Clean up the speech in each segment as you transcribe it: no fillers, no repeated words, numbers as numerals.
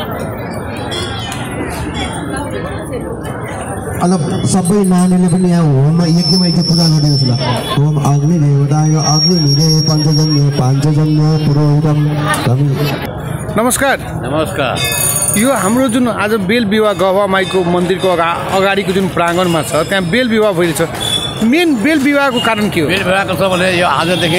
अन्त सबै नानीले पनि यहाँ होममा यज्ञमा पूजा गर्ने जस्तो लाग्छ। होम अग्नि देवताय अग्नि निरे पञ्चजन्य पाञ्चजन्य पुरोहितम। नमस्कार। नमस्कार। यो हाम्रो जुन आज बेलविवाह गहवा माईको मन्दिरको अगाडिको जुन प्राङ्गणमा छ त्यहाँ बेलविवाह भइरहेछ। मेन बेलविवाहको कारण के हो? बेलविवाहको छ भने यो आजदेखि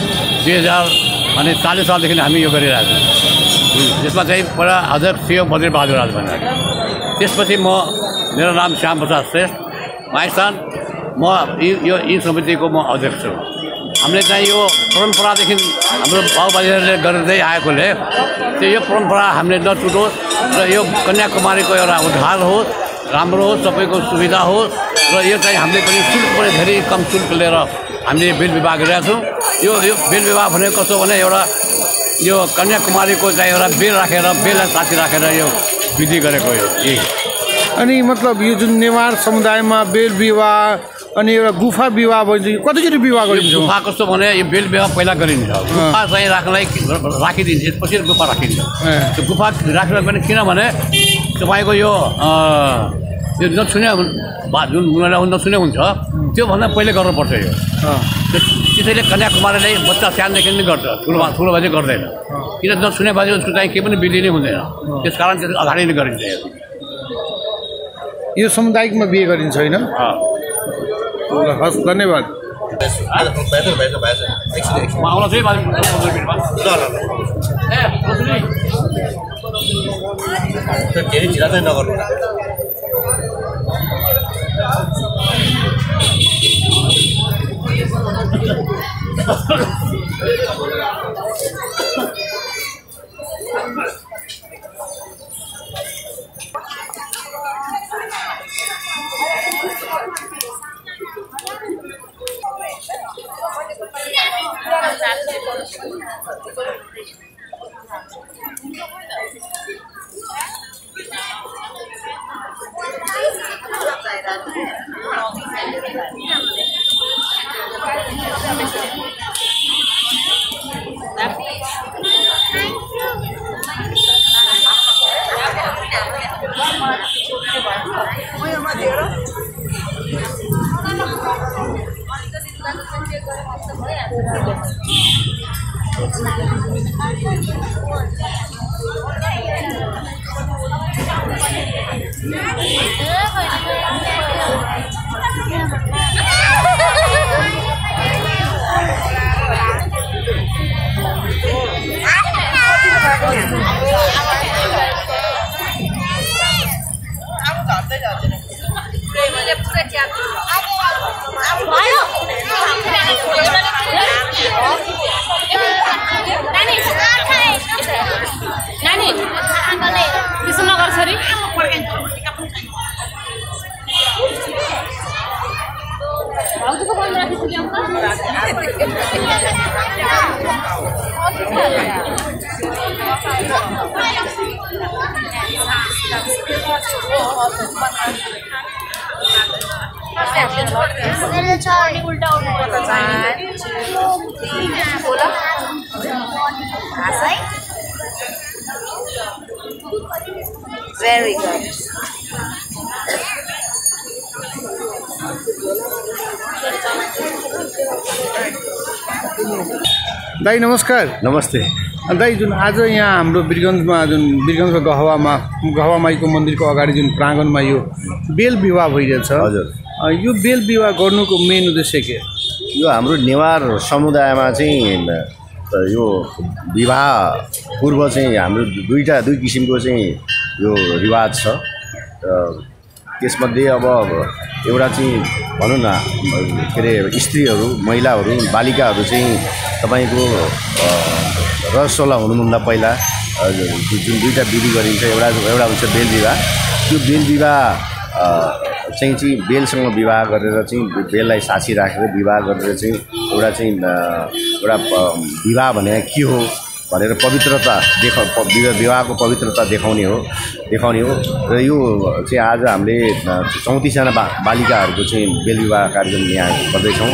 2040 सालदेखि हामी यो गरिरहेको छौँ। यसमा चाहिँ पहिला अध्यक्ष थियो बहादुर राज भनेर। त्यसपछि मेरो नाम श्याम प्रसाद श्रेष्ठ माइस्थान। म यो समितिको म अध्यक्ष छु। हामीले चाहिँ यो परम्परादेखि हाम्रो बाबुबाजेहरूले गर्दै आएकोले त्यो यो परम्परा हामीले नछुटोस् र यो कन्याकुमारीको एउटा उद्धार होस्, राम्रो होस्, सबैको सुविधा होस् र यो चाहिँ हामीले पनि शुल्क पनि धेरै कम शुल्क लिएर हामीले बेलविवाह गरिरहेका छौँ। यो बेलविवाह भनेको कस्तो भने एउटा यो कन्याकुमारीको चाहिँ एउटा बेल राखेर बेललाई साथी राखेर यो विधि गरेको यो। अनि मतलब यो जुन नेवार समुदायमा बेलविवाह अनि एउटा गुफा विवाह भन्छ। कतिचोटि विवाह गरिन्छ? गुफा कस्तो भने यो बेलविवाह पहिला गरिन्छ। गुफा चाहिँ राख्नलाई राखिदिन्छ, त्यसपछि गुफा राखिन्छ। त्यो गुफा राख्न पनि किनभने तपाईँको यो नसुने जुन नसुने हुन्छ त्योभन्दा पहिले गर्नुपर्छ यो। त्यसैले कन्याकुमारीलाई बच्चा सानोदेखि नै गर्छ, ठुलो बाजे गर्दैन। किन नसुने बाजे उसको चाहिँ केही पनि बिल्ली नै हुँदैन। त्यस कारण त्यो अगाडि नै गरिन्छ। यो सामुदायिकमा बिहे गरिन्छ होइन? हस्, धन्यवाद। Very good. दाई नमस्कार। नमस्ते। दाई जुन आज यहाँ हाम्रो बिरगन्जमा बिरगन्जको गहवा माईको मन्दिरको अगाडि जुन प्राङ्गणमा यो बेलविवाह भइरहेछ। हजुर। यो बेलविवाह गर्नुको मेन उद्देश्य के? यो हाम्रो नेवार समुदायमा चाहिँ यो विवाह पूर्व चाहिँ हाम्रो दुई किसिमको चाहिँ यो रिवाज छ। त्यसमध्ये अब एउटा चाहिँ भनौँ न के अरे स्त्रीहरू महिलाहरू बालिकाहरू चाहिँ तपाईँको 16 हुनुभन्दा पहिला जुन दुईवटा विधि गरिन्छ। एउटा हुन्छ बेलविवाह। त्यो बेलविवाह चाहिँ बेलसँग विवाह गरेर चाहिँ बेललाई साक्षी राखेर विवाह गरेर चाहिँ एउटा विवाह भनेको के हो भनेर पवित्रता विवाहको पवित्रता देखाउने हो र यो चाहिँ आज हामीले 34 जना बालिकाहरूको चाहिँ बेलविवाह कार्यक्रम यहाँ गर्दैछौँ।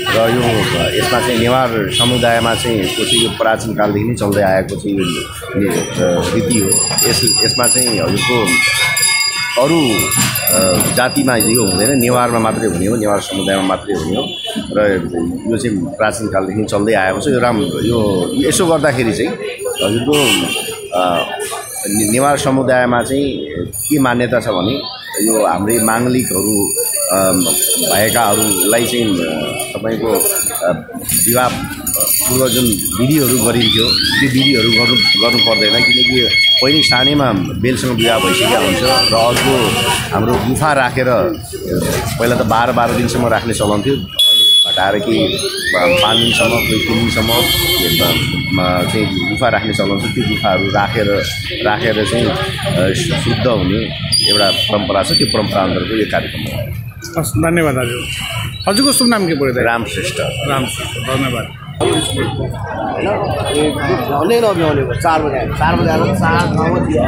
र यो यसमा चाहिँ नेवार समुदायमा चाहिँ यो प्राचीन कालदेखि नै चल्दै आएको चाहिँ यो रीति हो। यसमा चाहिँ हजुरको अरू जातिमा यो हुँदैन, नेवारमा मात्रै हुने हो, नेवार समुदायमा मात्रै हुने हो र यो चाहिँ प्राचीन कालदेखि चल्दै आएको छ। यो यो यसो गर्दाखेरि चाहिँ हजुरको नेवार समुदायमा चाहिँ के मान्यता छ भने यो हाम्रै माङ्गलिकहरू भएकाहरूलाई चाहिँ तपाईँको विवाह पूर्व जुन विधिहरू गरिन्थ्यो त्यो विधिहरू गर्नु पर्दैन, किनकि पहिले सानैमा बेलसँग विवाह भइसकेको हुन्छ र अर्को हाम्रो गुफा राखेर पहिला त 12 दिनसम्म राख्ने चलन थियो, अहिले घटाएर कि 5 दिनसम्म कोही 3 दिनसम्म चाहिँ गुफा राख्ने चलन थियो। त्यो गुफाहरू राखेर चाहिँ शुद्ध हुने एउटा परम्परा छ। त्यो परम्परा अन्तर्गत यो कार्यक्रम हो। हस्, धन्यवाद दाजु। हजुरको शुभ नाम के पऱ्यो? राम श्रेष्ठ। धन्यवाद। 4 बजे 4 गाउँमा दियो।